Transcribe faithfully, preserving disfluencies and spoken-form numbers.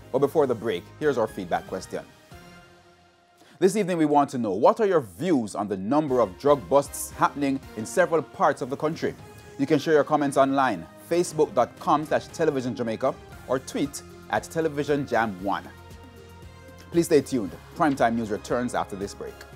But before the break, here's our feedback question. This evening we want to know, what are your views on the number of drug busts happening in several parts of the country? You can share your comments online, facebook dot com slash television jamaica, or tweet at television jam one. Please stay tuned. Primetime News returns after this break.